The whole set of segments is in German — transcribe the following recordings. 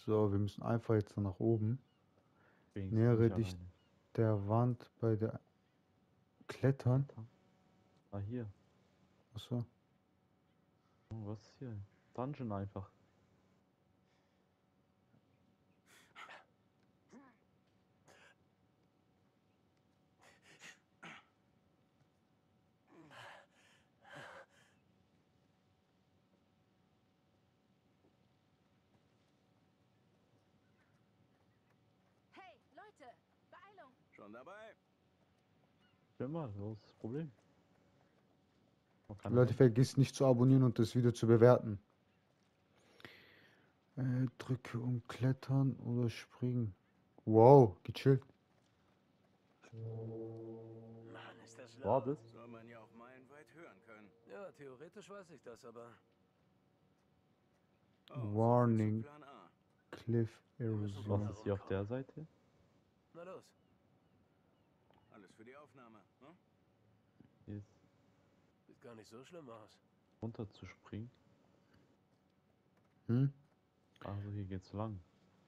So, wir müssen einfach jetzt nach oben. Wenigstens Nähere nicht dich alleine. der Wand bei der Klettern. Ah, hier. Achso. Oh, was ist hier? Dungeon einfach. Hey, Leute, Beeilung! Schon dabei? Stell mal, was ist das Problem? Noch keiner Leute, drin? vergiss nicht zu abonnieren und das Video zu bewerten. Drücke um Klettern oder springen. Wow, gechillt. Mann, ist das War laut. das? Soll man ja auch meilenweit hören können. Ja, theoretisch weiß ich das, aber Oh, so viel zu Warning, Plan A. Cliff wir müssen Was Erosion. ist hier auf der Seite? na los. Alles für die Aufnahme, ne? Hier ist Sieht gar nicht so schlimm aus. runter zu springen. Hm? Also hier geht's lang.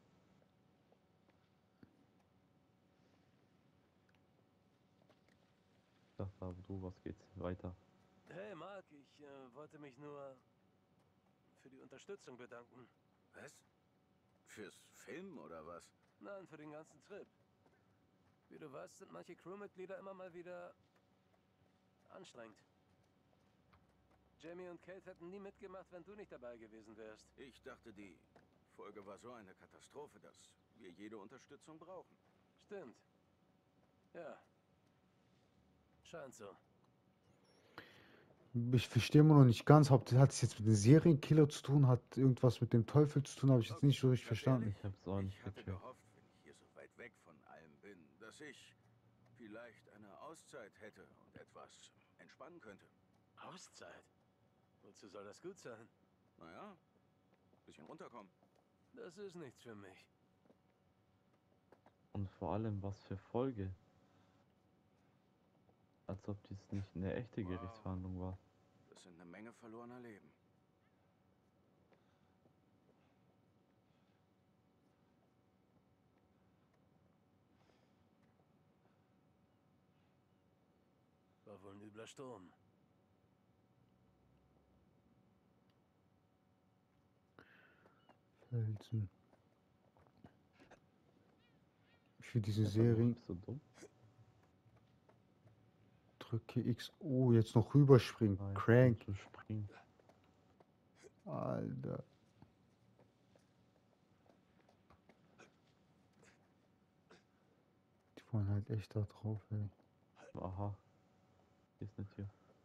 Ich dachte aber du, was geht's weiter? Hey, Mark, ich wollte mich nur für die Unterstützung bedanken. Was? Fürs Film oder was? Nein, für den ganzen Trip. Wie du weißt, sind manche Crewmitglieder immer mal wieder anstrengend. Jamie und Kate hätten nie mitgemacht, wenn du nicht dabei gewesen wärst. Ich dachte, die Folge war so eine Katastrophe, dass wir jede Unterstützung brauchen. Stimmt. Ja. Scheint so. Ich verstehe immer noch nicht ganz. Hat es jetzt mit dem Serienkiller zu tun? Hat irgendwas mit dem Teufel zu tun? Habe ich jetzt nicht so richtig Ganz verstanden. ehrlich, Ich hab's auch nicht Ich hatte gecheckt. gehofft, wenn ich hier so weit weg von allem bin, dass ich vielleicht eine Auszeit hätte und etwas entspannen könnte. Auszeit? Wozu soll das gut sein? Naja, bisschen runterkommen. Das ist nichts für mich. Und vor allem, was für Folge. Als ob dies nicht eine echte Wow. Gerichtsverhandlung war. Das sind eine Menge verlorener Leben. War wohl ein übler Sturm. Felsen. Für diese Einfach nur, Serien bist du dumm? drücke X. Oh, jetzt noch rüberspringen. Ah, jetzt Crank. kannst du springen. Alter. Die wollen halt echt da drauf, ey. Aha. Hier ist eine Tür.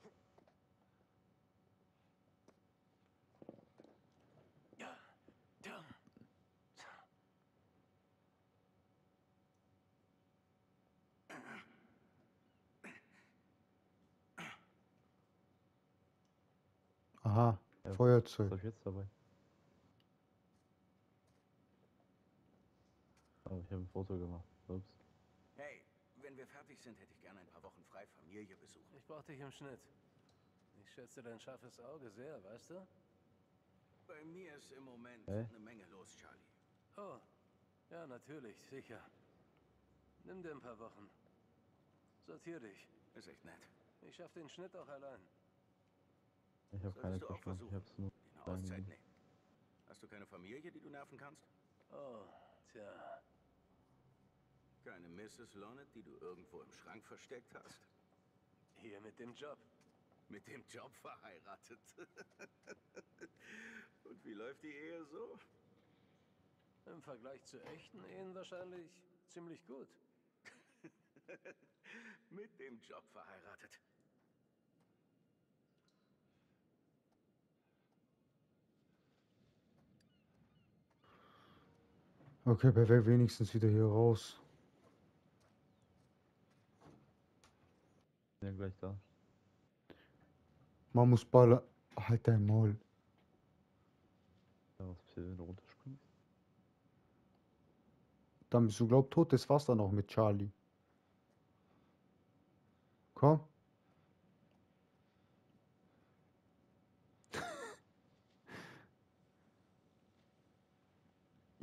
Aha, Ja, was Feuerzeug. hab ich jetzt dabei? Aber ich habe ein Foto gemacht. Ups. Hey, wenn wir fertig sind, hätte ich gerne ein paar Wochen frei Familie besuchen. Ich brauch dich im Schnitt. Ich schätze dein scharfes Auge sehr, weißt du? Bei mir ist im Moment Hä? eine Menge los, Charlie. Oh, ja, natürlich, sicher. Nimm dir ein paar Wochen. Sortier dich. Ist echt nett. Ich schaff den Schnitt auch allein. Ich habe keine Solltest du auch verstanden. Ich versuchen. hab's nur. Die eine Auszeit nehmen. Hast du keine Familie, die du nerven kannst? Oh, tja. Keine Mrs. Lonnet, die du irgendwo im Schrank versteckt hast? Hier mit dem Job. Mit dem Job verheiratet. Und wie läuft die Ehe so? Im Vergleich zu echten Ehen wahrscheinlich ziemlich gut. Mit dem Job verheiratet. Okay, perfekt, wenigstens wieder hier raus. Ja, gleich da. Man muss ballern. Halt dein Maul. Ja, was passiert, wenn du runterspringst? Dann bist du, glaub, tot. Das war's dann auch mit Charlie. Komm.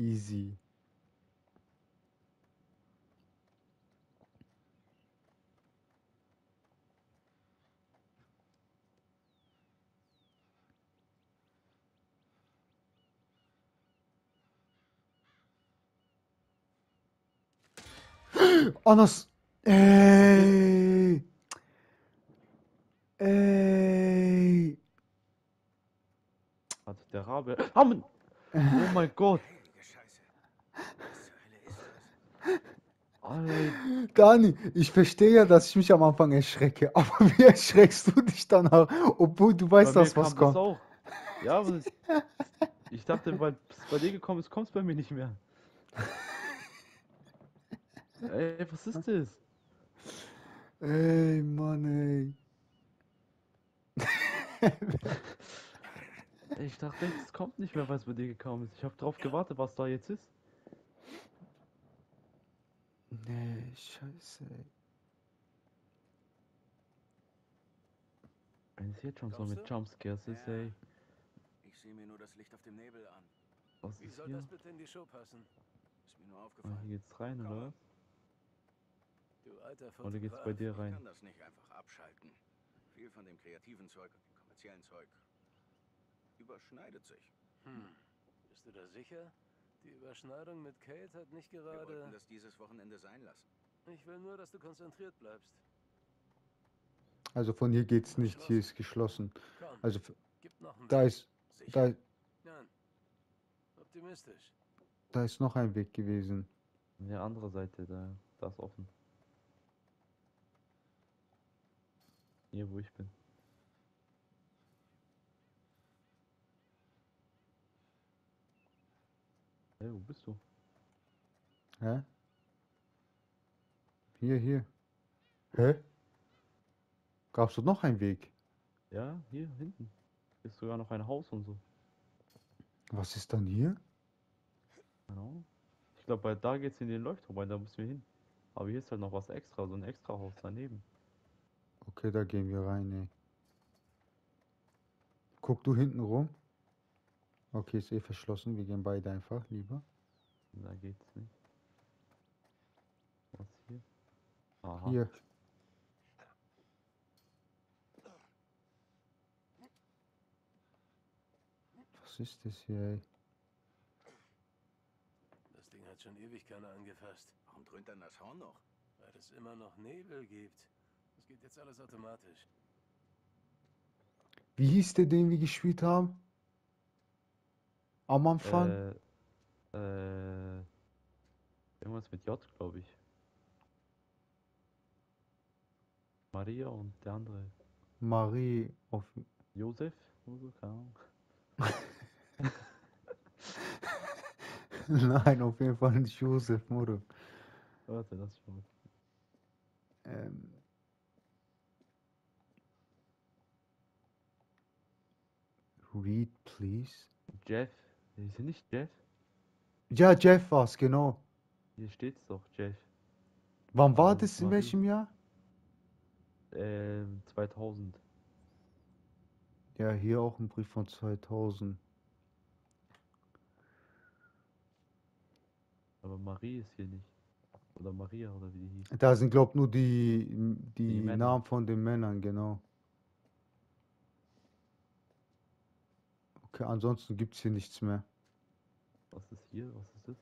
Easy. Anas. Ey. Ey. Hat der Rabe. Ah, Mann! Oh mein Gott! Heilige Scheiße. Was zur Hölle ist das? Alter, Dani, ich verstehe ja, dass ich mich am Anfang erschrecke, aber wie erschreckst du dich danach, obwohl du bei weißt, mir dass was kam das kommt? auch. Ja, aber ich dachte, weil es bei dir gekommen ist, kommt es bei mir nicht mehr. Ey, was ist das? Ey, Mann, ey. Ey, ich dachte echt, es kommt nicht mehr, weil es bei dir gekommen ist. Ich habe drauf gewartet, was da jetzt ist. Nee, scheiße, ey. Wenn es jetzt schon so Kommst mit du? Jumpscares ist, Ja. ey. Ich sehe mir nur das Licht auf dem Nebel an. Was Wie ist soll hier? das bitte in die Show passen? Ist mir nur Ah, aufgefallen. hier geht's rein, oder Komme. was? Du alter Oder geht's bei Fotograf. dir Ich rein? kann das nicht einfach abschalten. Viel von dem kreativen Zeug und dem kommerziellen Zeug überschneidet sich. Bist du da sicher? Die Überschneidung mit Kate hat nicht Wir wollten gerade... das dieses Wochenende sein lassen. Ich will nur, dass du konzentriert bleibst. Also von hier geht's nicht, hier ist geschlossen. Komm, Also gib noch einen da Weg. ist, Sicher. Nein, optimistisch. da ist noch ein Weg gewesen. An der anderen Seite, da ist offen. Hier, wo ich bin. Hey, wo bist du? Hä? Hier. Hä? Gab's dort noch einen Weg? Ja, hier hinten. Ist sogar noch ein Haus und so. Was ist dann hier? Genau. Ich glaube, weil da geht's in den Leuchtturm, weil da müssen wir hin. Aber hier ist halt noch was extra, so ein extra Haus daneben. Okay, da gehen wir rein, ey. Guck du hinten rum. Okay, ist eh verschlossen. Wir gehen beide einfach lieber. Da geht's nicht. Was hier? Aha. Hier. Was ist das hier, ey? Das Ding hat schon ewig keiner angefasst, Warum dröhnt dann das Horn noch? weil es immer noch Nebel gibt. Es geht jetzt alles automatisch. Wie hieß der, den wir gespielt haben? Am Anfang? Irgendwas mit J, glaube ich. Maria und der andere. Marie auf. Josef? Oder so, keine Ahnung. Nein, auf jeden Fall nicht Josef Moro. Warte, das schon. Ähm. Read, please. Jeff. Ist hier nicht Jeff? Ja, Jeff war's, genau. Hier steht's doch, Jeff. Wann war Aber das? In Marie. welchem Jahr? 2000. Ja, hier auch ein Brief von 2000. Aber Marie ist hier nicht. Oder Maria, oder wie die hieß. Da sind, glaub nur die Männer. Namen von den Männern, genau. Okay, ansonsten gibt's hier nichts mehr. Was ist hier? Was ist das?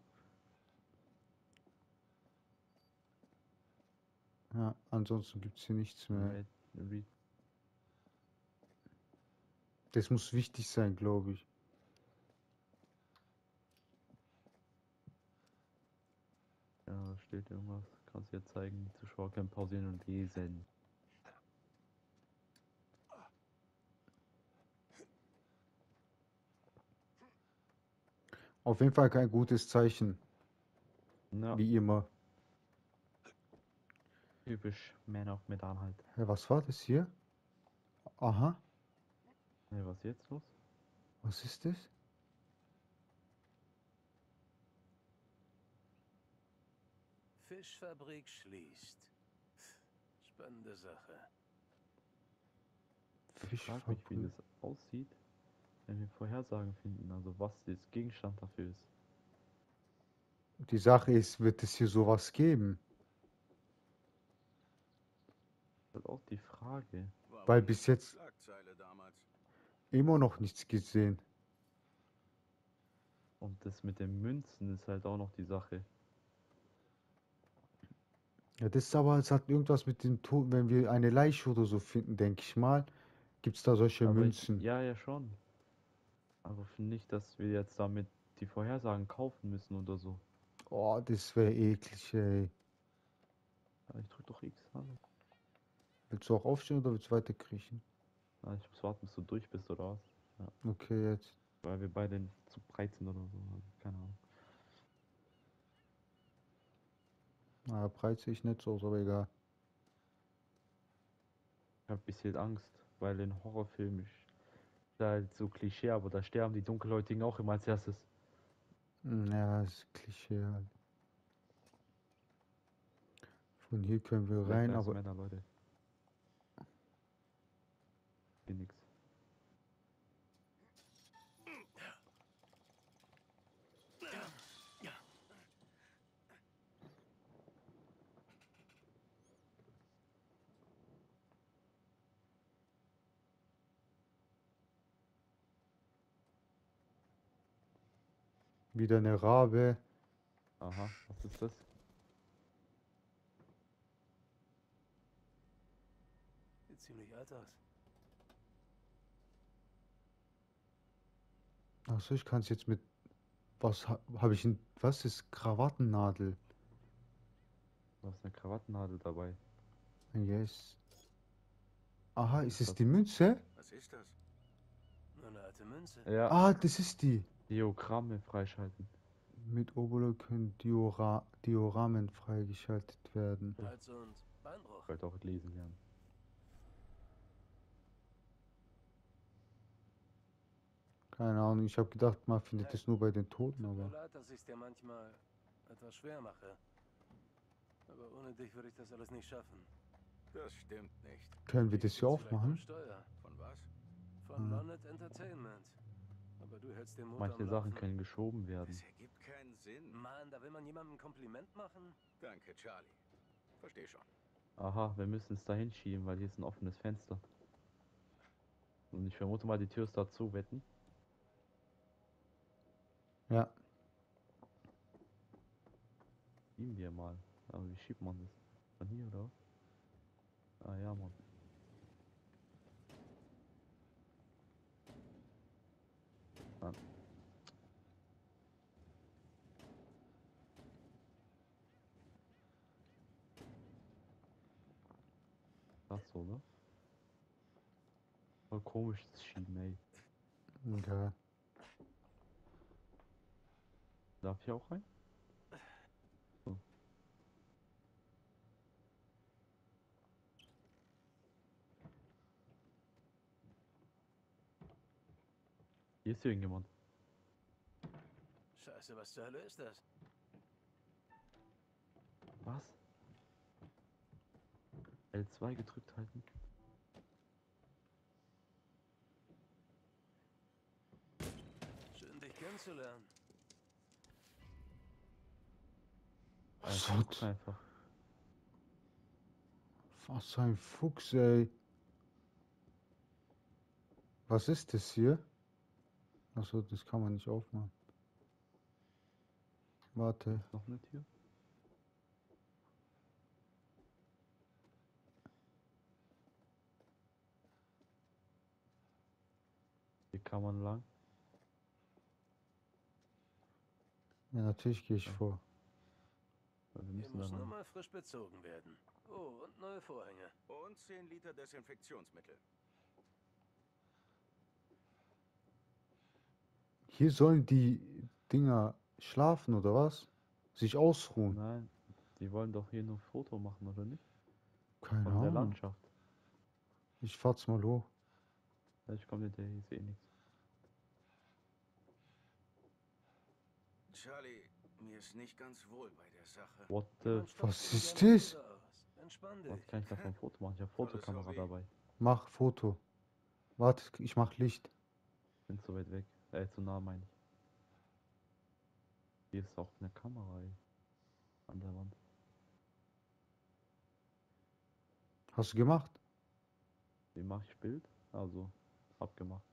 Ja, ansonsten gibt's hier nichts mehr. Read. Das muss wichtig sein, glaube ich. Ja, da steht irgendwas. Kannst du jetzt zeigen. Die Zuschauer können pausieren und lesen. Auf jeden Fall kein gutes Zeichen, Ja, wie immer. typisch Man of Medan halt. Hä, was war das hier? Aha, Hey, was ist jetzt los? was ist das? Fischfabrik schließt. Spannende Sache. Ich frage mich, wie das aussieht, wenn wir Vorhersagen finden. Also was das Gegenstand dafür ist. Die Sache ist, wird es hier sowas geben? Das ist auch die Frage. War Weil wohl bis eine jetzt Schlagzeile damals. immer noch nichts gesehen. Und das mit den Münzen ist halt auch noch die Sache. Ja, das ist aber, es hat irgendwas mit dem Tod, wenn wir eine Leiche oder so finden, denke ich mal, gibt es da solche Aber Münzen. ja, ja schon. Aber finde nicht, dass wir jetzt damit die Vorhersagen kaufen müssen oder so. Oh, das wäre eklig, ey. Aber ich drück doch X. Hallo. Willst du auch aufstehen oder willst du weiter kriechen? Ah, ich muss warten, bis du durch bist oder was? Okay, jetzt. Weil wir beide zu breit sind oder so. Also, keine Ahnung. Na, breit sehe ich nicht so aus, aber egal. Ich habe ein bisschen Angst, weil in Horrorfilmen ist halt so Klischee, aber da sterben die Dunkelhäutigen auch immer als erstes. Ja, das ist Klischee halt. Von hier können wir Black rein, Lives aber Matter, Leute. Hier nix. wieder eine Rabe. Aha, was ist das? Sieht ziemlich alt aus. Achso, ich kann es jetzt mit. Was habe ich in. Was ist Krawattennadel? Du hast eine Krawattennadel dabei. Yes. Aha, Was ist ist es das? die Münze? Was ist das? Nur eine alte Münze. Ja, Ah, das ist die. Diagramme freischalten. Mit Oberlo können Dioramen freigeschaltet werden. Hals- und Beinbruch. Ich wollte auch lesen lernen. Keine Ahnung, ich habe gedacht, man findet Hey, es nur bei den Toten, Tut mir aber. leid, dass ich es dir manchmal etwas schwer mache. Aber ohne dich würde ich das alles nicht schaffen. Das stimmt nicht. Können wir Ich das bin hier vielleicht am aufmachen? Steuer. Von was? Von Ah. Lonet Entertainment. Aber du hältst den Motor Manche am Sachen Laufen. können geschoben werden. Das ergibt keinen Sinn. Mann, da will man jemandem ein Kompliment machen? Danke, Charlie. Versteh schon. Aha, wir müssen es da hinschieben, weil hier ist ein offenes Fenster. Und ich vermute mal, die Tür ist dazu, wetten. Ja. Schieben wir mal. Aber wie schiebt man das? Von hier, oder was? Ah ja, Mann. Ah. Das so, ne? Voll komisch das Schieben, ey. Ja. Darf ich auch rein? So. Hier ist irgendjemand. Scheiße, was zur Hölle ist das? Was? L2 gedrückt halten. Schön, dich kennenzulernen. Was Guck hat. einfach. Was ein Fuchs, ey. Was ist das hier? Achso, das kann man nicht aufmachen. Warte. Noch eine Tür? Hier kann man lang. Ja, natürlich gehe ich Ja. vor. Weil wir Hier müssen da muss nur lang. mal frisch bezogen werden. Oh, und neue Vorhänge. Und 10 Liter Desinfektionsmittel. Hier sollen die Dinger schlafen, oder was? Sich ausruhen. Nein, die wollen doch hier nur Foto machen, oder nicht? Keine Von der Ahnung. Landschaft. Ich fahr's mal hoch. Ja, ich komme hinterher, ich sehe nichts. Charlie, mir ist nicht ganz wohl bei der Sache. What the Jemand stopft Was dir ist gerne das? Bilder aus. Entspann dich. Was kann ich davon ein Foto machen? Ich habe Volles Fotokamera Hobby. dabei. Mach Foto. Warte, ich mach Licht. Bin zu weit weg. Zu nah meine ich. Hier ist auch eine Kamera ey, an der Wand. Hast du gemacht? Wie mache ich Bild? Also, hab gemacht.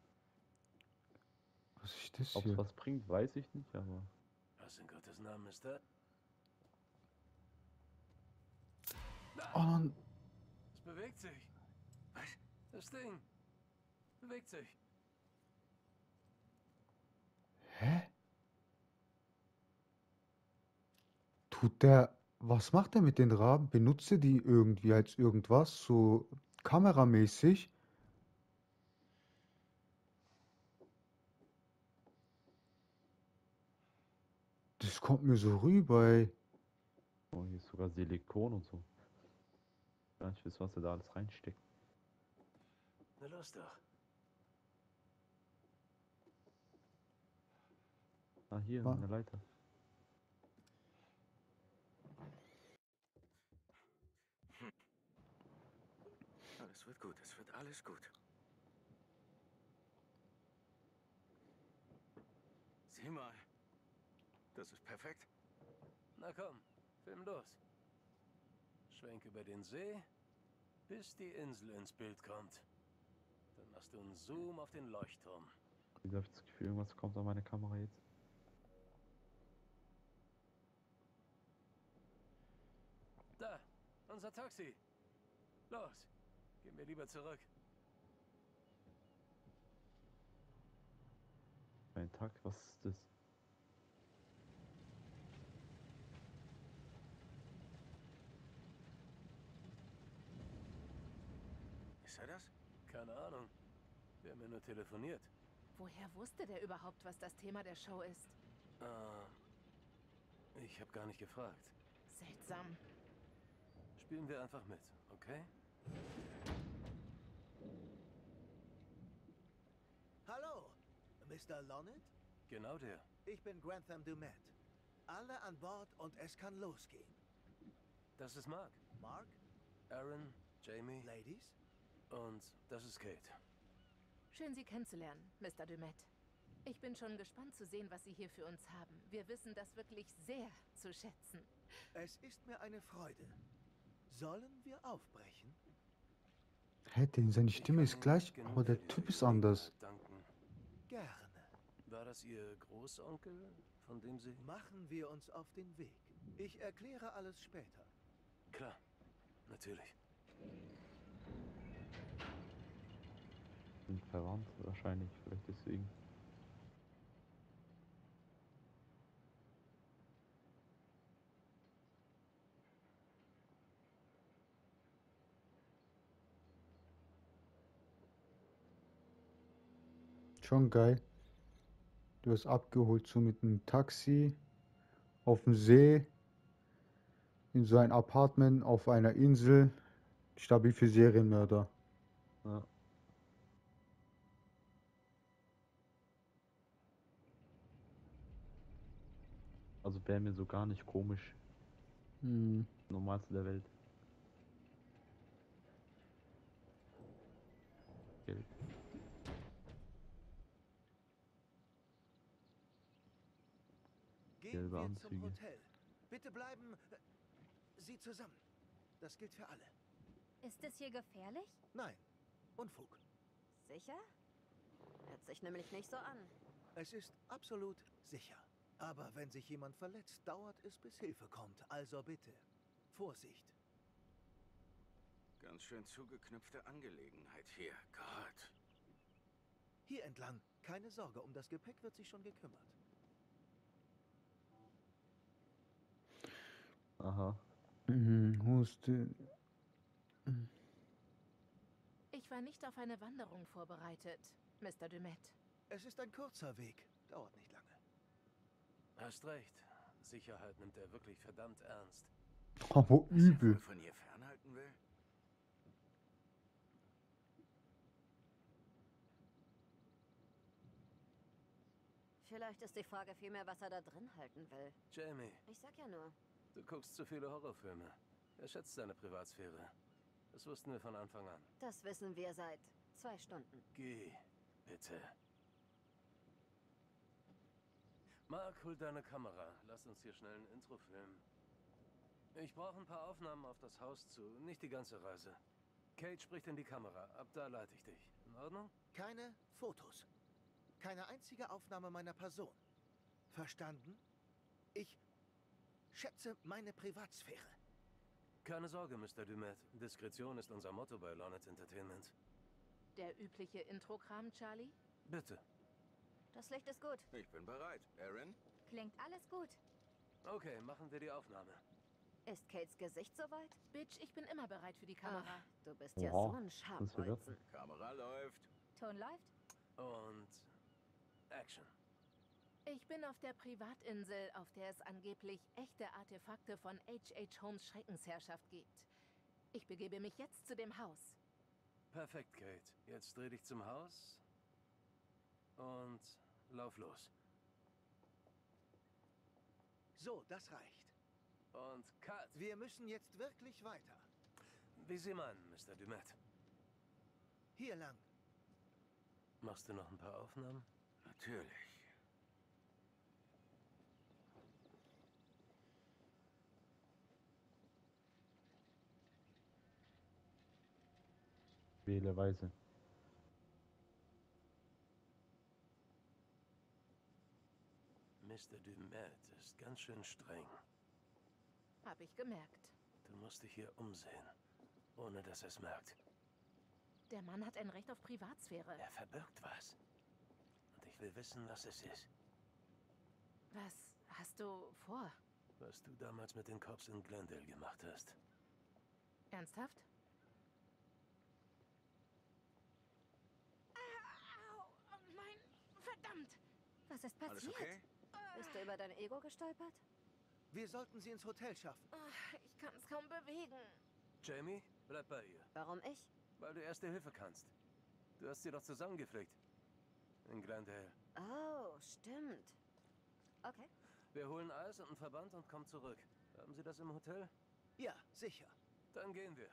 Was ist das Ob es hier? was bringt, weiß ich nicht, aber Was in Gottes Namen ist das? Oh, Mann. Es bewegt sich. Was? Das Ding bewegt sich. Hä? Was macht der mit den Raben? Benutzt er die irgendwie als irgendwas? So kameramäßig? Das kommt mir so rüber, ey. oh, hier ist sogar Silikon und so. Gar nicht wissen, was er da alles reinsteckt. Na los doch. Ah, hier, Wa- eine Leiter. Alles wird gut, es wird alles gut. Sieh mal. Das ist perfekt. Na komm, film los. Schwenk über den See, bis die Insel ins Bild kommt. Dann machst du einen Zoom auf den Leuchtturm. Ich habe das Gefühl, irgendwas kommt an meine Kamera jetzt. Da, unser Taxi. Los, gehen wir lieber zurück. Ein Tag, was ist das? Ist er das? Keine Ahnung. Wir haben ja nur telefoniert. Woher wusste der überhaupt, was das Thema der Show ist? Ich habe gar nicht gefragt. Seltsam. Spielen wir einfach mit, okay? Hallo, Mr. Lonnet? Genau der. Ich bin Grantham Dumet. Alle an Bord und es kann losgehen. Das ist Mark. Mark, Aaron, Jamie Ladies? und das ist Kate. Schön, Sie kennenzulernen, Mr. Dumet. Ich bin schon gespannt zu sehen, was Sie hier für uns haben. Wir wissen das wirklich sehr zu schätzen. Es ist mir eine Freude. Sollen wir aufbrechen? Hä, seine Stimme Ich ist kann gleich, nicht genug aber für der diese Typ ist anders. Gelegenheit danken. Gerne. War das Ihr Großonkel, von dem Sie... Machen wir uns auf den Weg. Ich erkläre alles später. Klar, natürlich. Sind verwandt, wahrscheinlich, vielleicht deswegen. Schon geil. Du hast abgeholt, so mit einem Taxi, auf dem See, in so ein Apartment, auf einer Insel. Stabil für Serienmörder. Ja. Also wäre mir so gar nicht komisch. Hm. Normalste der Welt. Geld. Gehen Gelbe wir zum Anzüge. Hotel. Bitte bleiben Sie zusammen. Das gilt für alle. Ist es hier gefährlich? Nein, Unfug. Sicher? Hört sich nämlich nicht so an. Es ist absolut sicher. Aber wenn sich jemand verletzt, dauert es, bis Hilfe kommt. Also bitte, Vorsicht. Ganz schön zugeknüpfte Angelegenheit hier. Gott. Hier entlang. Keine Sorge, um das Gepäck wird sich schon gekümmert. Aha. Huste. Ich war nicht auf eine Wanderung vorbereitet, Mr. Dumet. Es ist ein kurzer Weg. Dauert nicht lange. Hast recht. Sicherheit nimmt er wirklich verdammt ernst. Aber Was er wohl übel. von ihr fernhalten will? Vielleicht ist die Frage vielmehr, was er da drin halten will. Jamie, Ich sag ja nur. du guckst zu viele Horrorfilme. Er schätzt seine Privatsphäre. Das wussten wir von Anfang an. Das wissen wir seit 2 Stunden. Geh, bitte. Mark, hol deine Kamera. Lass uns hier schnell ein Intro filmen. Ich brauche ein paar Aufnahmen auf das Haus zu, nicht die ganze Reise. Kate spricht in die Kamera. Ab da leite ich dich. In Ordnung? Keine Fotos. Keine einzige Aufnahme meiner Person. Verstanden? Ich schätze meine Privatsphäre. Keine Sorge, Mr. Dumet. Diskretion ist unser Motto bei Lornet Entertainment. Der übliche Intro-Kram, Charlie? Bitte. Das Licht ist gut. Ich bin bereit. Aaron? Klingt alles gut. Okay, machen wir die Aufnahme. Ist Kates Gesicht soweit? Bitch, ich bin immer bereit für die Kamera. Ach, du bist ja Oha, so ein das ist Scharfbolzen. Kamera läuft. Ton läuft? Und Action. Ich bin auf der Privatinsel, auf der es angeblich echte Artefakte von H.H. Holmes Schreckensherrschaft gibt. Ich begebe mich jetzt zu dem Haus. Perfekt, Kate. Jetzt dreh dich zum Haus und lauf los. So, das reicht. Und Cut. Wir müssen jetzt wirklich weiter. Wie Sie meinen, Mr. Dumet. Hier lang. Machst du noch ein paar Aufnahmen? Natürlich. Wähle weise. Mr. Dumet ist ganz schön streng. Hab ich gemerkt. Du musst dich hier umsehen, ohne dass er es merkt. Der Mann hat ein Recht auf Privatsphäre. Er verbirgt was. Und ich will wissen, was es ist. Was hast du vor? Was du damals mit den Cops in Glendale gemacht hast. Ernsthaft? Au, oh mein, verdammt! Was ist Alles passiert? okay? Bist du über dein Ego gestolpert? Wir sollten sie ins Hotel schaffen. Ich kann es kaum bewegen. Jamie, bleib bei ihr. Warum ich? Weil du Erste Hilfe kannst. Du hast sie doch zusammengepflegt. In Glendale. Oh, stimmt. Okay. Wir holen Eis und einen Verband und kommen zurück. Haben Sie das im Hotel? Ja, sicher. Dann gehen wir.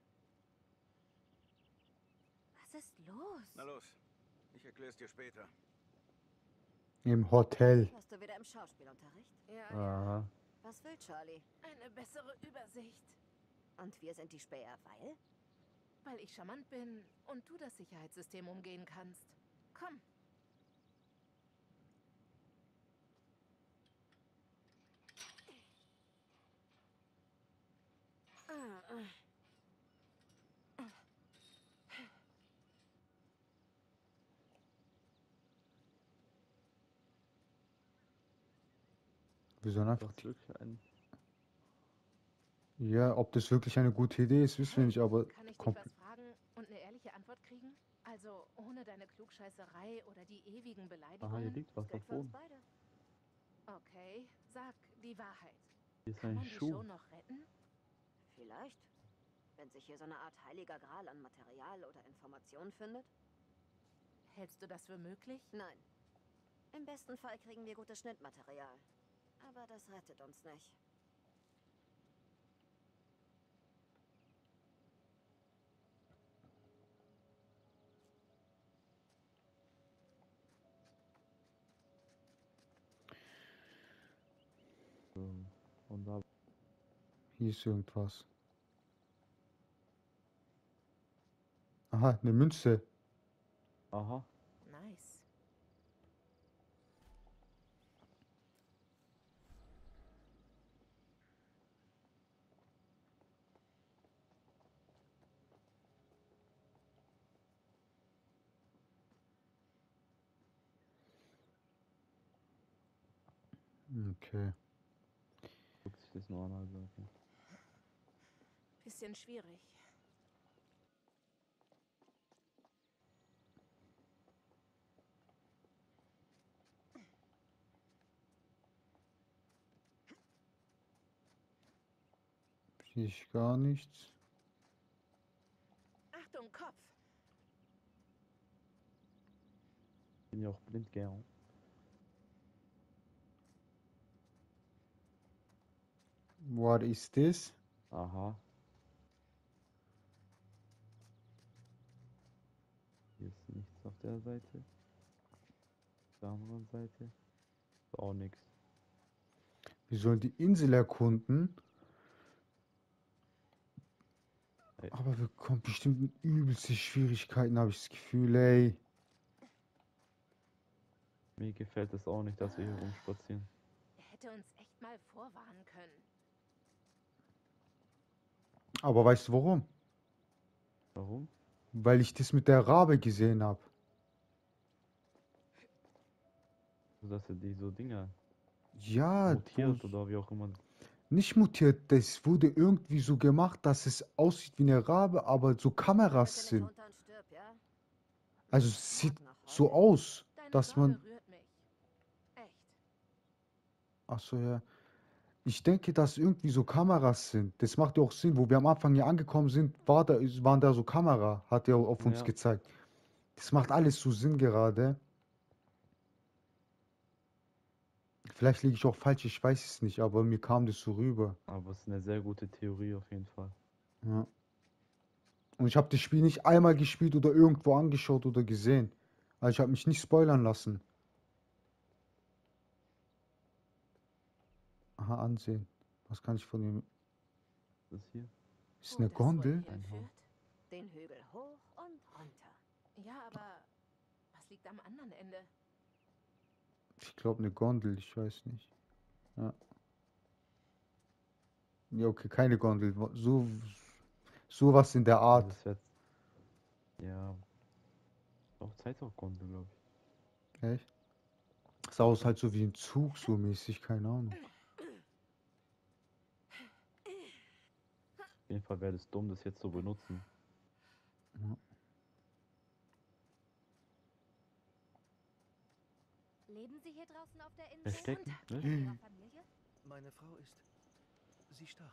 Was ist los? Na los. Ich erklär's dir später. Im Hotel. Hast du wieder im Schauspielunterricht? Ja, Aha. Was will Charlie? eine bessere Übersicht. Und wir sind die Späher, weil? Weil ich charmant bin und du das Sicherheitssystem umgehen kannst. Komm. Wir sollen einfach Das ist wirklich ein. Ja, ob das wirklich eine gute Idee ist, wissen wir nicht, aber Kann ich dich komplett. was fragen und eine ehrliche Antwort kriegen? Also ohne deine Klugscheißerei oder die ewigen Aha, hier Beleidigungen? liegt was Das auf gilt für uns Boden. beide. Okay, sag die Wahrheit. Hier ist Kann ein man die Schuh. Show noch retten? Vielleicht. Wenn sich hier so eine Art heiliger Gral an Material oder Informationen findet? Hältst du das für möglich? Nein. Im besten Fall kriegen wir gutes Schnittmaterial. Aber das rettet uns nicht. Und da. Hier ist irgendwas. Aha, eine Münze. Aha. Nice. Okay. Guckt sich das nur an, also. Okay. Bisschen schwierig. Sehe ich gar nichts. Achtung, Kopf! Bin ja auch blind, gell? What is this? Aha. Hier ist nichts auf der Seite. Auf der anderen Seite. Auch nichts. Wir sollen die Insel erkunden. Ey. Aber wir kommen bestimmt in übelste Schwierigkeiten, habe ich das Gefühl, ey. Mir gefällt es auch nicht, dass wir hier rumspazieren. Er hätte uns echt mal vorwarnen können. Aber weißt du warum? Warum? Weil ich das mit der Rabe gesehen habe. So, dass er die so Dinger Ja, mutiert oder wie auch immer. nicht mutiert, das wurde irgendwie so gemacht, dass es aussieht wie eine Rabe, aber so Kameras Bitte nicht sind. runter und stirb, ja? Also es sieht Noch so heute. aus, Deine dass Sorge man... rührt mich. Echt. Ach so, ja. Ich denke, dass irgendwie so Kameras sind. Das macht ja auch Sinn. Wo wir am Anfang hier angekommen sind, waren da so Kamera, hat er auf uns Ja. gezeigt. Das macht alles so Sinn gerade. Vielleicht liege ich auch falsch, ich weiß es nicht, aber mir kam das so rüber. Aber es ist eine sehr gute Theorie auf jeden Fall. Ja. Und ich habe das Spiel nicht einmal gespielt oder irgendwo angeschaut oder gesehen. Also ich habe mich nicht spoilern lassen. Aha, ansehen. Was kann ich von ihm... Das hier? Ist Wo eine das wohl Gondel? hinführt? Den Hügel hoch und runter. Ja, aber was liegt am anderen Ende? Ich glaube eine Gondel, ich weiß nicht. Ja. Ja, okay, keine Gondel. Sowas in der Also Art. das jetzt. Ja. Auch Zeitraumgondel, glaube ich. Echt? Sah aus halt so wie ein Zug, so mäßig, keine Ahnung. Auf jeden Fall wäre es dumm, das jetzt zu benutzen. Leben Sie hier draußen auf der Insel? Verstecken? Mit Ne? Ihrer Familie? Meine Frau ist... Sie starb.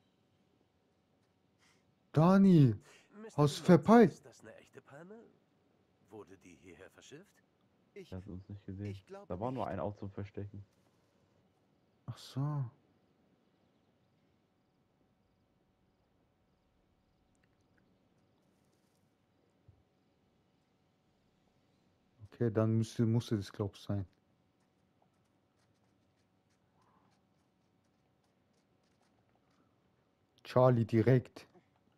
Dani, Mr. hast Enos, verpeilt. ist das eine echte Palme? Wurde die hierher verschifft? Ich... Er hat uns nicht gesehen. Ich glaube Da war nur nicht. ein Auto zum Verstecken. Ach so. Okay, dann musste das, glaub ich, sein. Charlie direkt.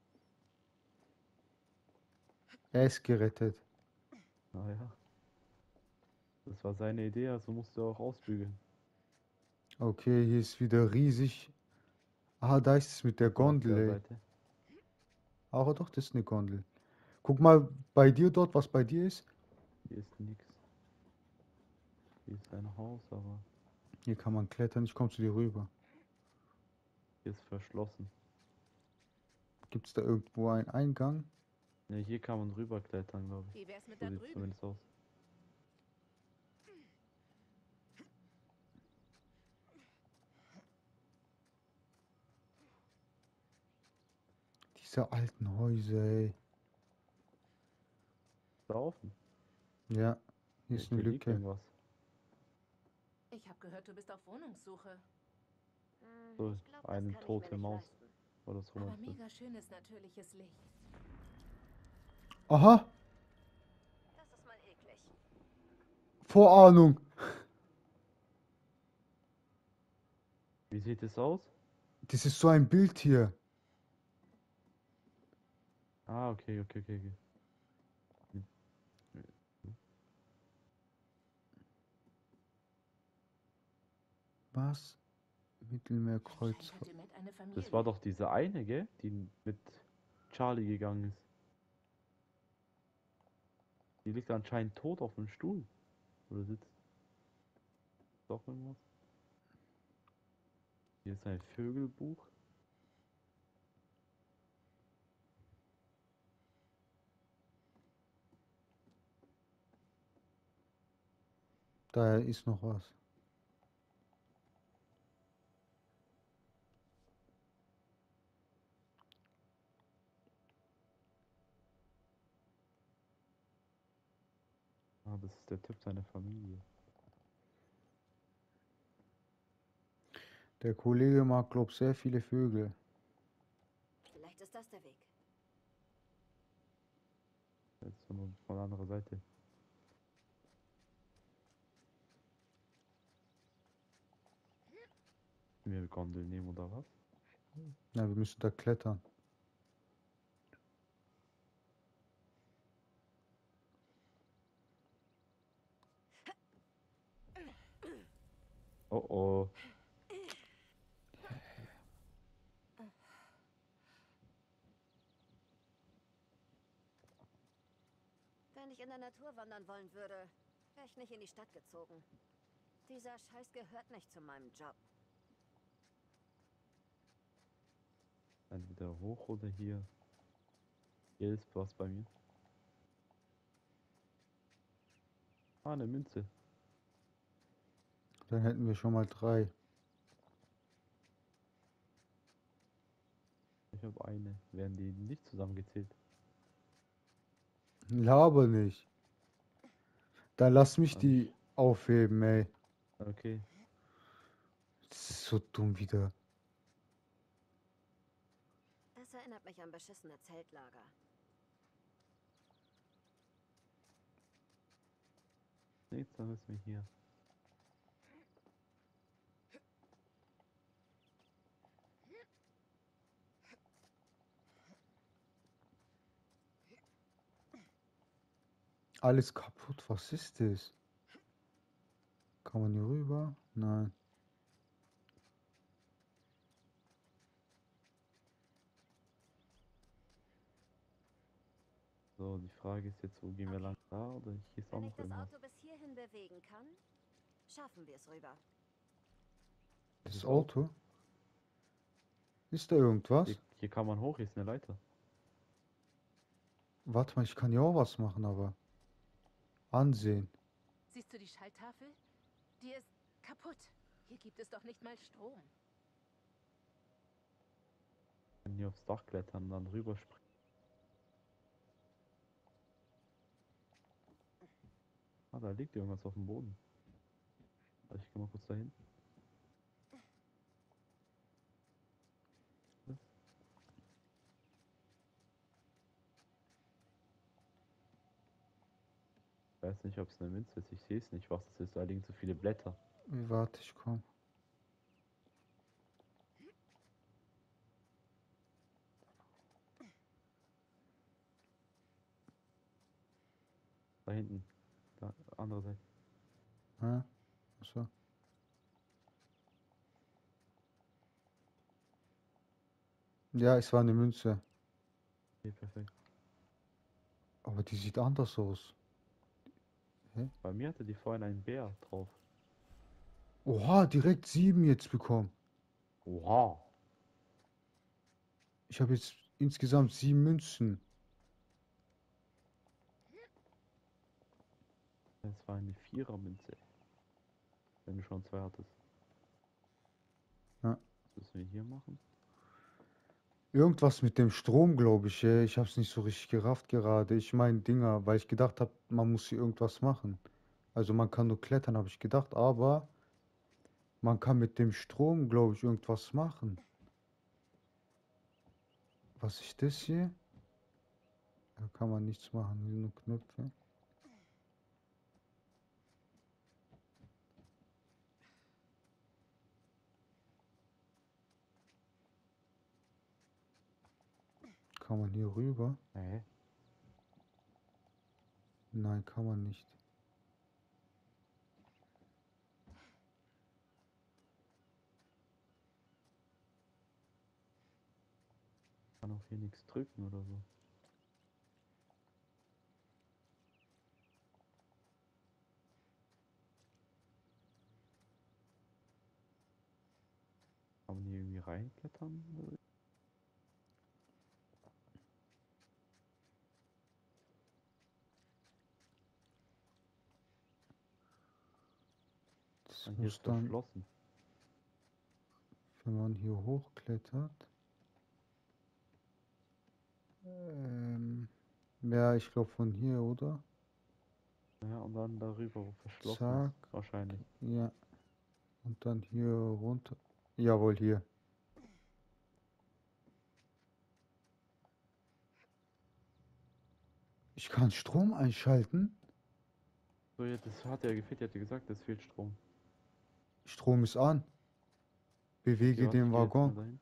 Er ist gerettet. Naja. Das war seine Idee, also musste er auch ausbügeln. Okay, hier ist wieder riesig. Ah, da ist es mit der Guck mal auf Gondel, der ey. Seite. Aber doch, das ist eine Gondel. Guck mal bei dir dort, was bei dir ist. Hier ist nichts. Hier ist ein Haus, aber Hier kann man klettern, ich komme zu dir rüber. hier ist verschlossen. Gibt es da irgendwo einen Eingang? Ne, hier kann man rüberklettern, glaube ich. Wie wär's mit So da sieht drüben? zumindest aus. Diese alten Häuser, ey. Da offen. Ja, hier ist eine Hier liegt Lücke. irgendwas. Ich habe gehört, du bist auf Wohnungssuche. So, Ich glaube, das eine kann ich tote mir nicht Maus. leisten. Oder so Aber meinst du? mega schönes natürliches Licht. Aha, Das ist mal eklig. Vorahnung. Wie sieht es aus? Das ist so ein Bild hier. Ah, okay, okay, okay, okay. Was? Mittelmeerkreuz. Anscheinend hatte Matt eine Familie. Das war doch diese eine, gell? Die mit Charlie gegangen ist. Die liegt anscheinend tot auf dem Stuhl. Oder sitzt doch irgendwas? Hier ist ein Vögelbuch. Da ist noch was. Ah, das ist der Typ seiner Familie. Der Kollege mag, glaub, sehr viele Vögel. Vielleicht ist das der Weg. Jetzt von der anderen Seite. Müssen wir Gondel nehmen oder was? Ja, wir müssen da klettern. Oh oh. Wenn ich in der Natur wandern wollen würde, wäre ich nicht in die Stadt gezogen. Dieser Scheiß gehört nicht zu meinem Job. Entweder hoch oder hier. Hier ist was bei mir. Ah, eine Münze. Dann hätten wir schon mal 3. Ich habe eine. Werden die nicht zusammengezählt? Laber nicht. Dann lass mich Ah, die aufheben, ey. Okay. Das ist so dumm wieder. Das erinnert mich an beschissene Zeltlager. Nichts, dann müssen wir hier. Alles kaputt. Was ist das? Kann man hier rüber? Nein. So, die Frage ist jetzt, wo gehen wir lang? Da oder hier ist auch Wenn ich noch das irgendwas? Auto bis hierhin bewegen kann, schaffen wir es rüber. Das Auto? Ist da irgendwas? Hier kann man hoch, hier ist eine Leiter. Warte mal, ich kann ja auch was machen, aber. Ansehen. Siehst du die Schalttafel? Die ist kaputt. Hier gibt es doch nicht mal Strom. Wir können hier aufs Dach klettern und dann rüberspringen. Ah, da liegt irgendwas auf dem Boden. Also ich geh mal kurz dahin. Ich weiß nicht, ob es eine Münze ist. Ich sehe es nicht, was es ist. Da liegen so viele Blätter. Warte, ich komm. Da hinten. Da, andere Seite. Hä? Achso. Ja, es war eine Münze. Hier, perfekt. Aber die sieht anders aus. Bei mir hatte die vorhin einen Bär drauf. Oha, direkt 7 jetzt bekommen. Oha! Ich habe jetzt insgesamt 7 Münzen. Das war eine Vierermünze. Wenn du schon 2 hattest. Ja. Was müssen wir hier machen? Irgendwas mit dem Strom, glaube ich. Ey. Ich habe es nicht so richtig gerafft gerade. Ich meine Dinger, weil ich gedacht habe, man muss hier irgendwas machen. Also man kann nur klettern, habe ich gedacht, aber man kann mit dem Strom, glaube ich, irgendwas machen. Was ist das hier? Da kann man nichts machen, nur Knöpfe. Kann man hier rüber? Hä? Nein, kann man nicht. Kann auch hier nichts drücken oder so. Kann man hier irgendwie reinklettern? Oder? Das Ah, hier muss ist dann, verschlossen. wenn man hier hochklettert. Ja, ich glaube von hier, oder? Ja, und dann darüber, wo verschlossen Zack. ist. Wahrscheinlich. Ja. Und dann hier runter. Jawohl, hier. Ich kann Strom einschalten. So, ja, das hat ja gefehlt. Er hat ja gesagt, es fehlt Strom. Strom ist an. Bewege warte, den ich geh jetzt mal Waggon. dahin.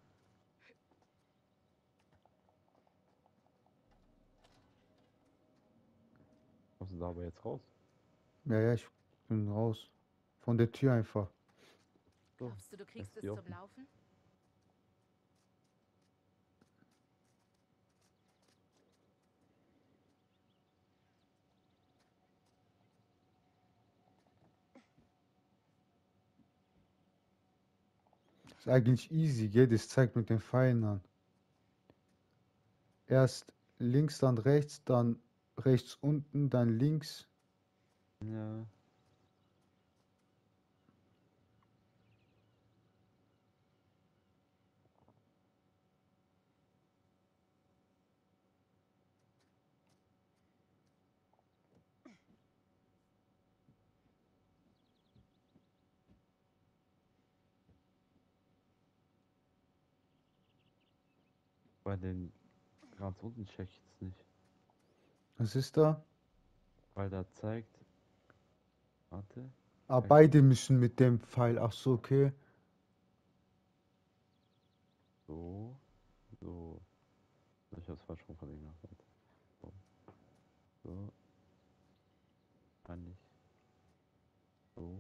Kommst du da aber jetzt raus? Ja, ja, ich bin raus. Von der Tür einfach. So, Glaubst du, du kriegst ist es die zum offen? Laufen? Ist eigentlich easy, gell? Das zeigt mit den Pfeilen an. Erst links, dann rechts unten, dann links. Ja. Bei den ganz unten check ich es nicht. Was ist da? Weil da zeigt. Warte. Ah, beide müssen mit dem Pfeil. Ach so, okay. So. So. Ich hab's falsch rum verlegen. Warte. So. So. Eigentlich. So.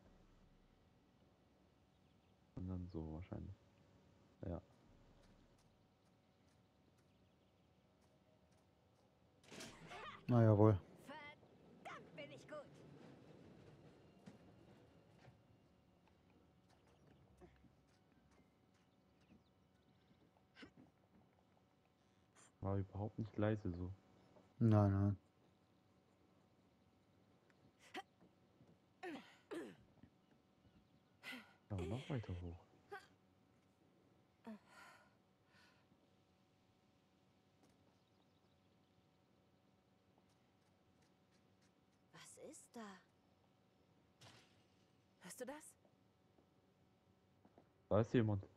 Und dann so wahrscheinlich. Ja. Na jawohl. Verdammt bin ich gut. War überhaupt nicht leise so. Nein, nein. Aber noch weiter hoch. Was ist da? Hörst du das? Da ist jemand.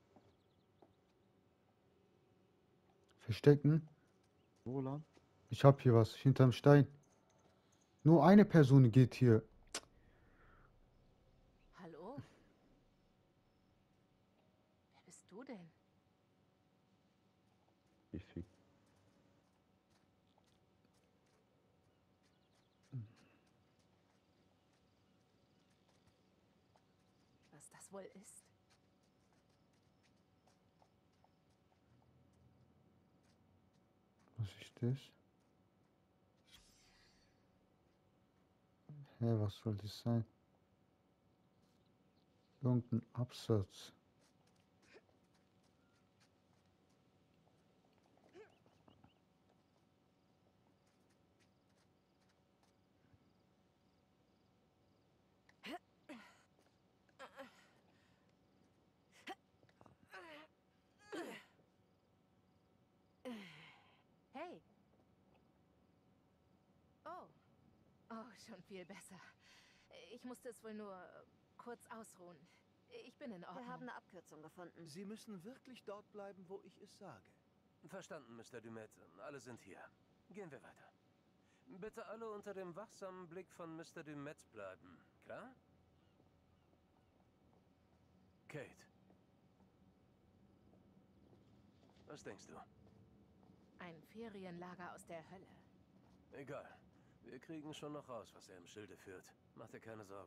Verstecken. Roland? Ich hab hier was. Hinterm Stein. Nur eine Person geht hier. Hallo? Wer bist du denn? Ich fick. Was das wohl ist? Was ist das? Hä, was soll das sein? Irgendein Absatz. Hey. Oh. Oh, schon viel besser. Ich musste es wohl nur kurz ausruhen. Ich bin in Ordnung. Wir haben eine Abkürzung gefunden. Sie müssen wirklich dort bleiben, wo ich es sage. Verstanden, Mr. Dumet. Alle sind hier. Gehen wir weiter. Bitte alle unter dem wachsamen Blick von Mr. Dumet bleiben. Klar? Kate. Was denkst du? Ein Ferienlager aus der Hölle. Egal. Wir kriegen schon noch raus, was er im Schilde führt. Mach dir keine Sorgen.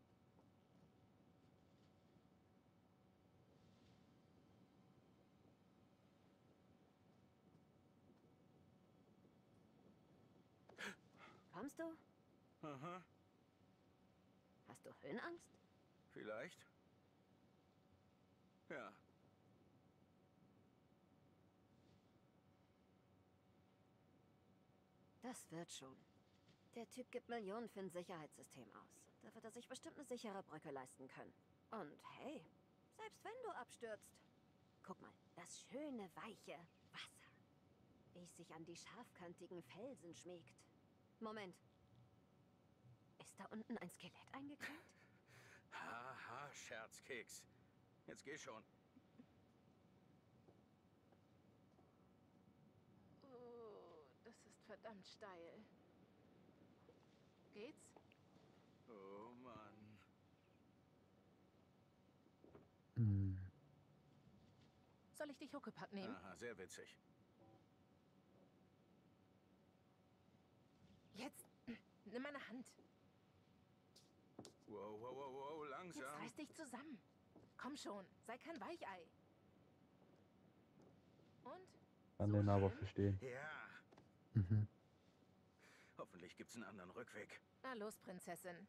Kommst du? Aha, Hast du Höhenangst? vielleicht. Ja, Das wird schon. Der Typ gibt Millionen für ein Sicherheitssystem aus. Da wird er sich bestimmt eine sichere Brücke leisten können. Und hey, selbst wenn du abstürzt. Guck mal, das schöne, weiche Wasser. Wie es sich an die scharfkantigen Felsen schmiegt. Moment. Ist da unten ein Skelett eingeklemmt? haha, Scherzkeks. Jetzt geh schon. Das ist verdammt steil. Geht's? Oh Mann. Hm. Soll ich dich Huckepack nehmen? Aha, sehr witzig. Jetzt, nimm meine Hand. Wow, wow, wow, wow, Jetzt langsam. reiß dich zusammen. Komm schon, sei kein Weichei. Und? Kann So den aber schön? verstehen. Ja, Mhm. hoffentlich gibt's einen anderen Rückweg. Na los, Prinzessin.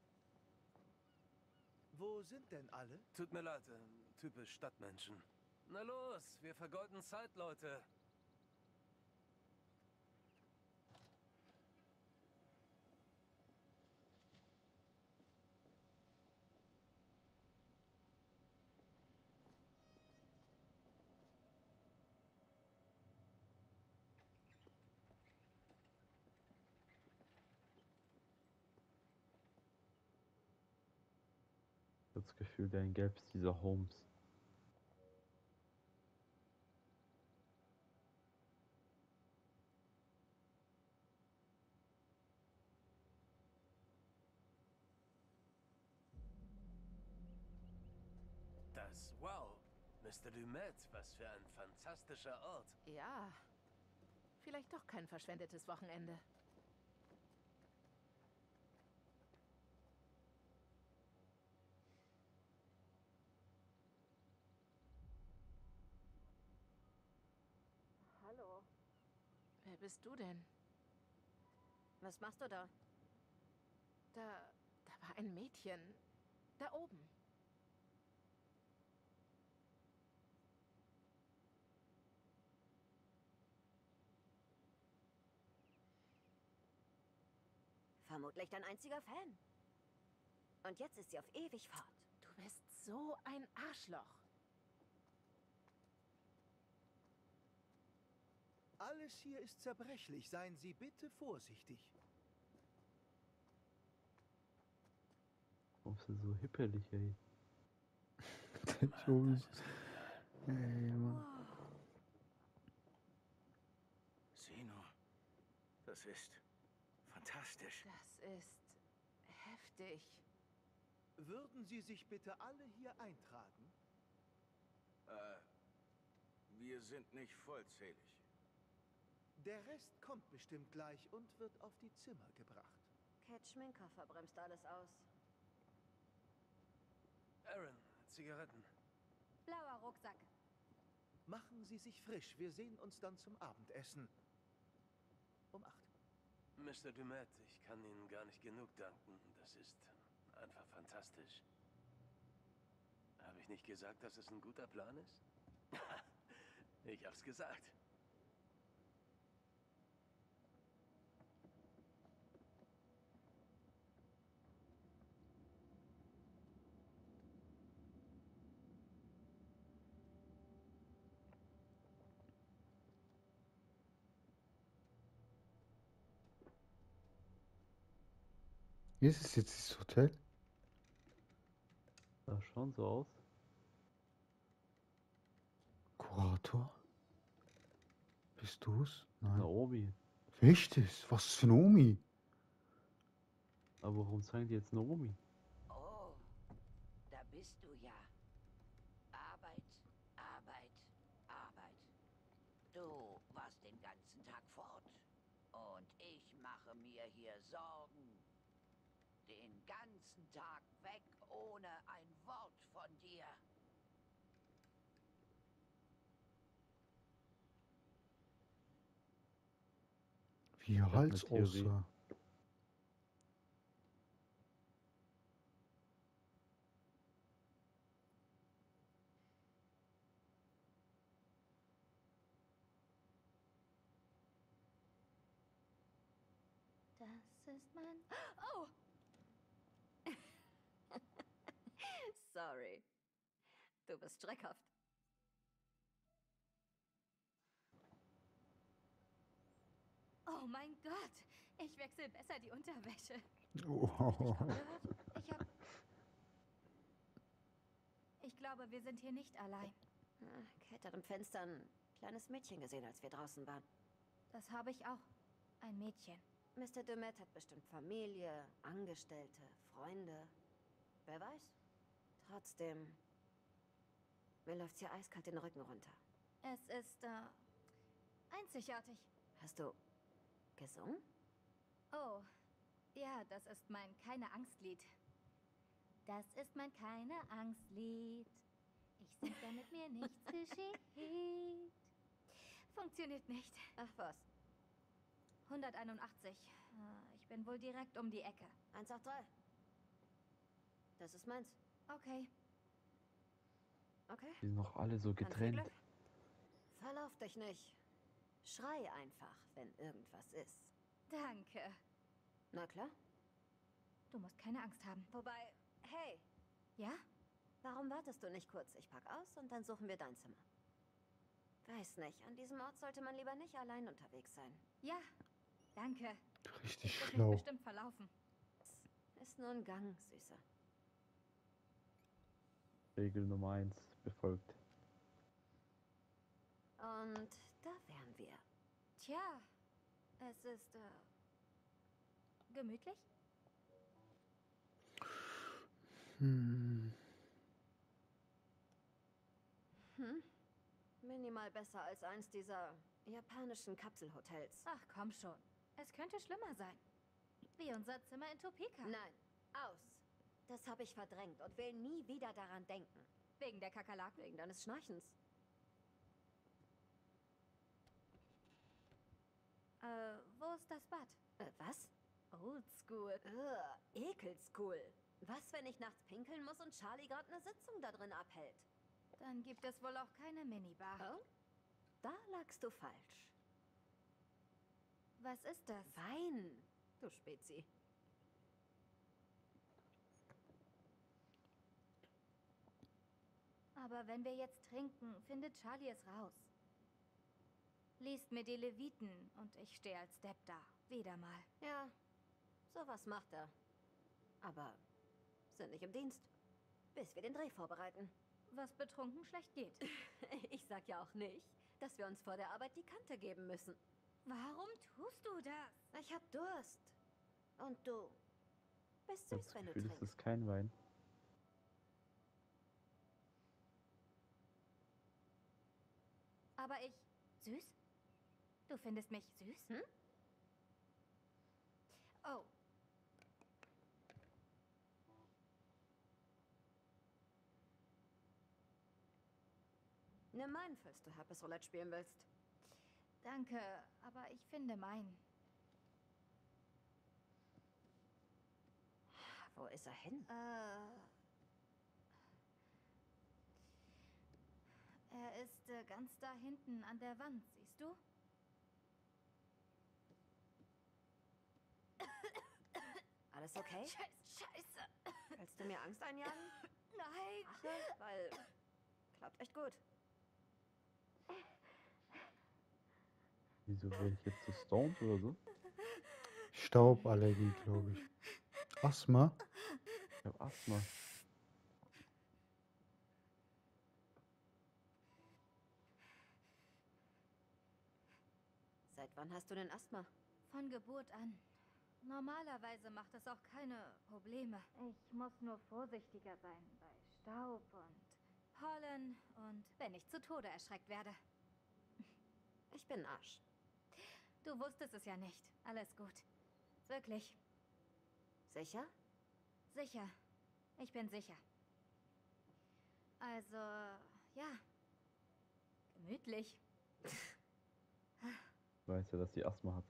Wo sind denn alle? Tut mir leid, typisch Stadtmenschen. Na los, wir vergeuden Zeit, Leute. Ich hab das Gefühl, der in Gelb ist dieser Holmes. Wow. Mr. Dumet, was für ein fantastischer Ort. Ja, vielleicht doch kein verschwendetes Wochenende. Hallo. Wer bist du denn? Was machst du da? Da war ein Mädchen. Da oben. Vermutlich dein einziger Fan. Und jetzt ist sie auf ewig fort. Du bist so ein Arschloch. Alles hier ist zerbrechlich. Seien Sie bitte vorsichtig. Warum ist er so hippelig, ey? Junge. Das ist Ey, Mann. Wow. Sieh nur, das ist fantastisch. Das ist heftig. Würden Sie sich bitte alle hier eintragen? Wir sind nicht vollzählig. Der Rest kommt bestimmt gleich und wird auf die Zimmer gebracht. Cat Schminker verbremst alles aus. Aaron, Zigaretten. Blauer Rucksack. Machen Sie sich frisch. Wir sehen uns dann zum Abendessen. Um 8. Mr. Dumet, ich kann Ihnen gar nicht genug danken. Das ist einfach fantastisch. Habe ich nicht gesagt, dass es ein guter Plan ist? Ich hab's gesagt. Wie ist es jetzt, das Hotel? Sah schon so aus. Kurator? Bist du's? Nein. Naomi. Wer ist das? Was für Naomi? Aber warum zeigen die jetzt Naomi? Oh, da bist du ja. Arbeit, Arbeit, Arbeit. Du warst den ganzen Tag fort. Und ich mache mir hier Sorgen. Den ganzen Tag weg, ohne ein Wort von dir. Wie Ich hab ne Hals Theorie. aussah. Das ist mein... Oh! Sorry. Du bist schreckhaft. Oh mein Gott, ich wechsle besser die Unterwäsche. Oh. Gehört? Ich glaube, wir sind hier nicht allein. Cat hat im Fenster ein kleines Mädchen gesehen, als wir draußen waren. Das habe ich auch. Ein Mädchen. Mr. Dumet hat bestimmt Familie, Angestellte, Freunde. Wer weiß? Trotzdem, mir läuft's hier eiskalt den Rücken runter. Es ist, einzigartig. Hast du gesungen? Oh, ja, das ist mein Keine-Angst-Lied. Das ist mein Keine-Angst-Lied. Ich sing, damit mir nichts geschieht. Funktioniert nicht. Ach was. 181. Ich bin wohl direkt um die Ecke. 183. Das ist meins. Okay. Okay. Die sind noch alle so Dann viel getrennt. Glück. Verlauf dich nicht. Schrei einfach, wenn irgendwas ist. Danke. Na klar. Du musst keine Angst haben. Wobei, hey, Ja? warum wartest du nicht kurz? Ich pack aus und dann suchen wir dein Zimmer. Weiß nicht, an diesem Ort sollte man lieber nicht allein unterwegs sein. Ja. Danke. Richtig Ich würde mich schlau. bestimmt verlaufen. Ist nur ein Gang, Süßer. Regel Nummer 1 befolgt. Und da wären wir. Tja, es ist, gemütlich? Hm. Minimal besser als eins dieser japanischen Kapselhotels. Ach, komm schon. Es könnte schlimmer sein. Wie unser Zimmer in Topeka. Nein, aus. Das habe ich verdrängt und will nie wieder daran denken. Wegen der Kakerlaken. Wegen deines Schnarchens. Wo ist das Bad? Was? Oldschool. Ekelscool. Was, wenn ich nachts pinkeln muss und Charlie gerade eine Sitzung da drin abhält? Dann gibt es wohl auch keine Minibar. Oh? Da lagst du falsch. Was ist das? Wein, du Spezi. Aber wenn wir jetzt trinken, findet Charlie es raus. Liest mir die Leviten und ich stehe als Depp da. Wieder mal. Ja, sowas macht er. Aber sind nicht im Dienst. Bis wir den Dreh vorbereiten. Was betrunken schlecht geht. Ich sag ja auch nicht, dass wir uns vor der Arbeit die Kante geben müssen. Warum tust du das? Ich hab Durst. Und du bist Ich habe süß, das wenn du Gefühl, das trinkst. ist kein Wein. Aber ich... Süß? Du findest mich süß? Hm? Oh. Nimm meinen, falls du Herpes Roulette spielen willst. Danke, aber ich finde meinen. Wo ist er hin? Er ist ganz da hinten an der Wand, siehst du? Alles okay? Scheiße. Willst du mir Angst einjagen? Nein. Rache? Weil klappt echt gut. Wieso wäre ich jetzt so stoned oder so? Stauballergie, glaube ich. Asthma? Ich habe Asthma. Seit wann hast du denn Asthma? Von Geburt an. Normalerweise macht es auch keine Probleme. Ich muss nur vorsichtiger sein bei Staub und Pollen und wenn ich zu Tode erschreckt werde. Ich bin Arsch. Du wusstest es ja nicht. Alles gut. Wirklich. Sicher? Sicher. Ich bin sicher. Also, ja. Gemütlich. Ich weiß ja, dass sie Asthma hat.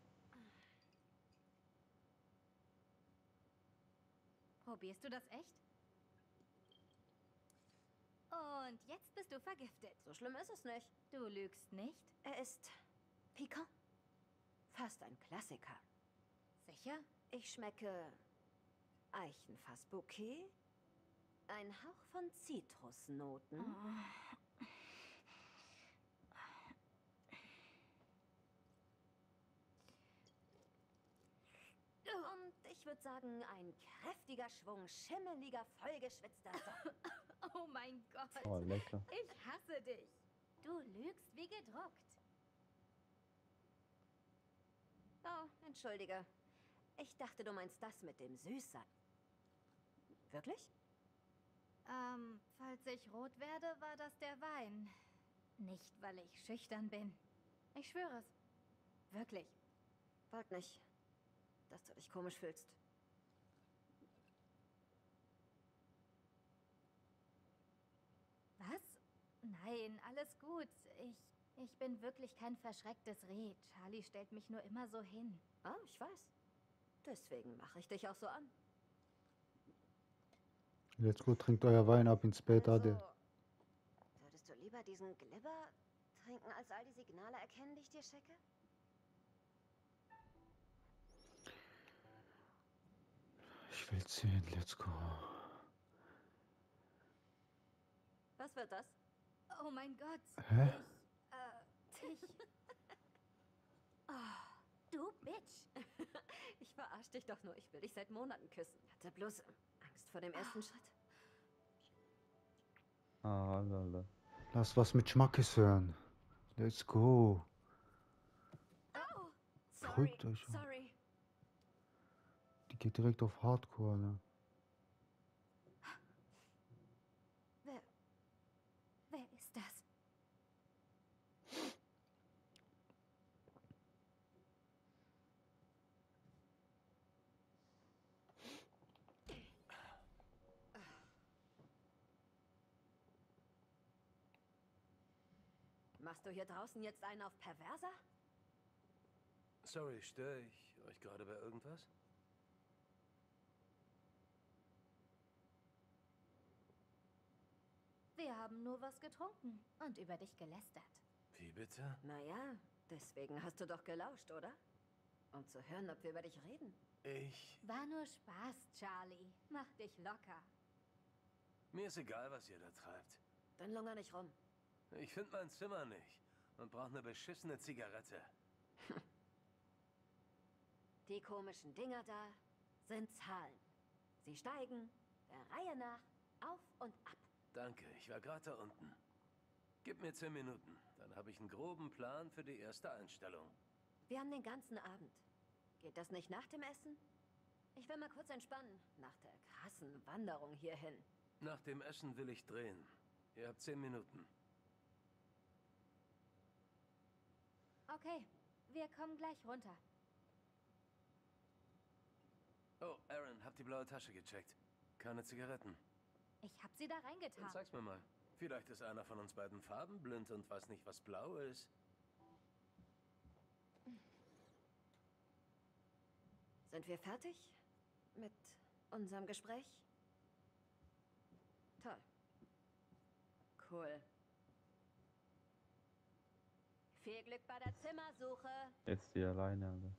Probierst du das echt? Und jetzt bist du vergiftet. So schlimm ist es nicht. Du lügst nicht? Er ist pikant. Fast ein Klassiker. Sicher? Ich schmecke Eichenfassbouquet, ein Hauch von Zitrusnoten und ich würde sagen, ein kräftiger Schwung schimmeliger, vollgeschwitzter Socken. Oh mein Gott. Oh, lecker. Ich hasse dich. Du lügst wie gedruckt. Oh, entschuldige. Ich dachte, du meinst das mit dem Süßsein. Wirklich? Falls ich rot werde, war das der Wein. Nicht, weil ich schüchtern bin. Ich schwöre es. Wirklich. Wollt nicht, dass du dich komisch fühlst. Was? Nein, alles gut. Ich bin wirklich kein verschrecktes Reh. Charlie stellt mich nur immer so hin. Ah, ich weiß. Deswegen mache ich dich auch so an. Let's go, trinkt euer Wein ab ins Bett, Adel. Würdest du lieber diesen Glibber trinken, als all die Signale erkennen, die ich dir schicke? Ich will sehen, let's go. Was wird das? Oh mein Gott. Hä? Ich... Oh, du Bitch. Ich verarsch dich doch nur. Ich will dich seit Monaten küssen. Hatte bloß Angst vor dem ersten Schritt. Ah, lala. Lass was mit Schmackes hören. Let's go. Oh, sorry, Beruhigt euch. sorry. Die geht direkt auf Hardcore, ne? Wer ist das? Machst du hier draußen jetzt einen auf Perverser? Sorry, störe ich euch gerade bei irgendwas? Wir haben nur was getrunken und über dich gelästert. Wie bitte? Naja, deswegen hast du doch gelauscht, oder? Um zu hören, ob wir über dich reden. War nur Spaß, Charlie. Mach dich locker. Mir ist egal, was ihr da treibt. Dann lunger nicht rum. Ich finde mein Zimmer nicht und brauche eine beschissene Zigarette. Die komischen Dinger da sind Zahlen. Sie steigen der Reihe nach auf und ab. Danke, ich war gerade da unten. Gib mir 10 Minuten, dann habe ich einen groben Plan für die erste Einstellung. Wir haben den ganzen Abend. Geht das nicht nach dem Essen? Ich will mal kurz entspannen, nach der krassen Wanderung hierhin. Nach dem Essen will ich drehen. Ihr habt 10 Minuten. Okay, wir kommen gleich runter. Oh, Aaron, hab die blaue Tasche gecheckt. Keine Zigaretten. Ich hab sie da Dann reingetan. zeig's mir mal. Vielleicht ist einer von uns beiden farbenblind und weiß nicht, was blau ist. Sind wir fertig mit unserem Gespräch? Toll. Cool. Viel Glück bei der Zimmersuche. Jetzt die alleine, Alter.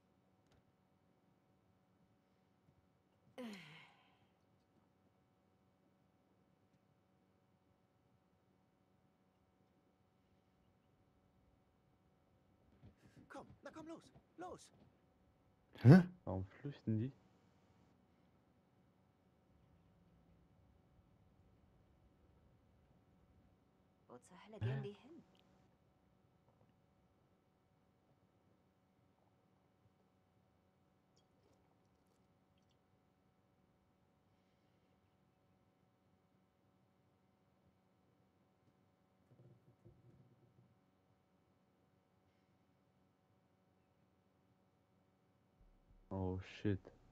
Komm, na komm, los. Los. Hä? Warum flüchten die? Wo zur Hölle gehen die hin? Oh shit.